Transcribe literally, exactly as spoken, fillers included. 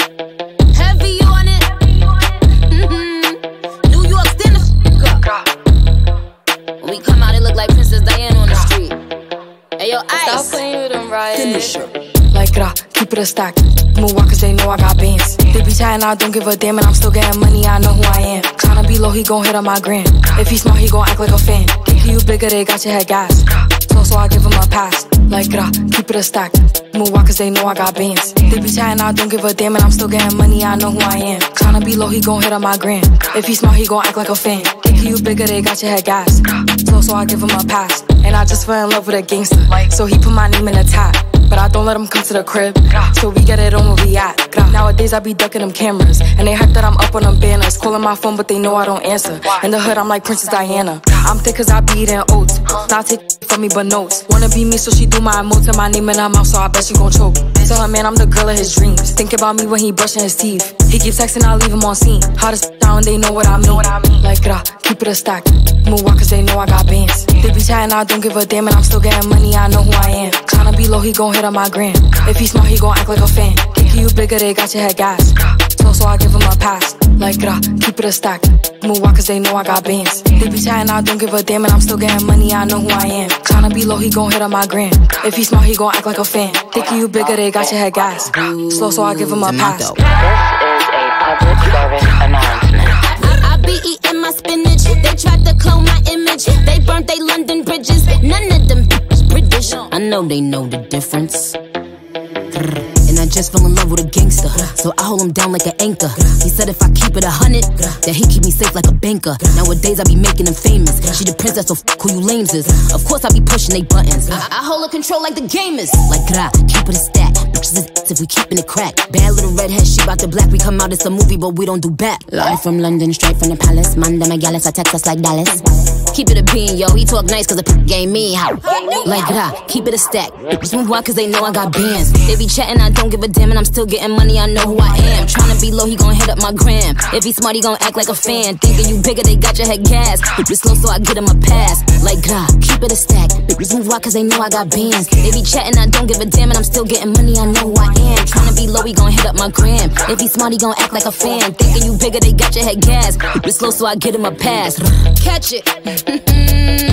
Heavy on it. Mm-hmm. New York, stand the f up. When we come out, it look like Princess Diana on the street. Hey, yo, Ice. Stop playing with them, right? Finish her. Like gra, keep it a stack. Move walk cause they know I got bands. They be chatting, I don't give a damn, and I'm still getting money, I know who I am. Tryna be low, he gon' hit on my gram. If he smart, he gon' act like a fan. Think you bigger, they got your head gas. So, so I give him a pass. Like gra, keep it a stack. Move walk cause they know I got bands. They be chatting, I don't give a damn, and I'm still getting money, I know who I am. Tryna be low, he gon' hit on my gram. If he smart, he gon' act like a fan. Think you bigger, they got your head gas. So, so I give him a pass. And I just fell in love with a gangster. So he put my name in the top. But I don't let him come to the crib, so we get it on where we at. Nowadays I be ducking them cameras, and they hype that I'm up on them banners. Calling my phone but they know I don't answer. In the hood I'm like Princess Diana. I'm thick cause I be eating oats. Not take from me but notes. Wanna be me so she do my emotes and my name in her mouth, so I bet she gon' choke. Tell her man I'm the girl of his dreams. Think about me when he brushing his teeth. He keeps texting, I leave him on scene. Hottest down, they know what I mean. Like gra, keep it a stack. Move walk cause they know I got bands. They be chatting, I don't give a damn, and I'm still getting money, I know who I am. Tryna be low, he gon' hit on my gram. If he smart, he gon' act like a fan. Think you bigger, they got your head gas. So, so I give him a pass. Like gra, keep it a stack. Move walk cause they know I got bands. They be chatting, I don't give a damn, and I'm still getting money, I know who I am. Tryna be low, he gon' hit on my gram. If he smart, he gon' act like a fan. Think you bigger, they got your head gas. Slow, so I give him a pass. This is a public service announcement. I, I be eating my spinach. They tried to clone my image. They burnt they London bridges. None of them British. I know they know the difference. And I just fell in love with a gangster, so I hold him down like an anchor. He said if I keep it a hundred, that he keep me safe like a banker. Nowadays I be making them famous. She the princess, so f who you lames is. Of course I be pushing they buttons. I, I hold her control like the gamers. Like gra, keep it a stack. Bitches is if we keeping it crack. Bad little redhead, she bout the black. We come out, it's a movie, but we don't do back. Live from London, straight from the palace. Man, them a gallus, I text us like Dallas. Keep it a bean, yo. He talk nice cause the p game me how. Like gra, keep it a stack. Bitches move why cause they know I got bands. They be chatting, I don't give a damn, and I'm still getting money, I know who I am. Tryna be low, he gon' hit up my gram. If he smart, he gon' act like a fan. Thinking you bigger, they got your head gas. Bitches slow, so I get him a pass. Like gra, keep it a stack. Bitches move why cause they know I got bands. They be chatting, I don't give a damn, and I'm still getting money, I know who I am. Tryna be low, he gon' hit up my gram. If he smart, he gon' act like a fan. Thinking you bigger, they got your head gas. Bitches slow, so I get him a pass. Catch it.